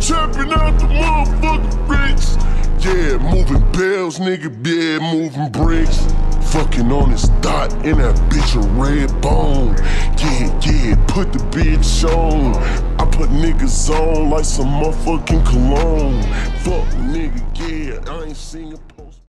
tapping out the motherfucking bricks. Yeah, moving bells, nigga, yeah, moving bricks. Fucking on his thought in that bitch a red bone. Yeah, put the bitch on. I put niggas on like some motherfucking cologne. Fuck nigga, yeah, I ain't seen a post.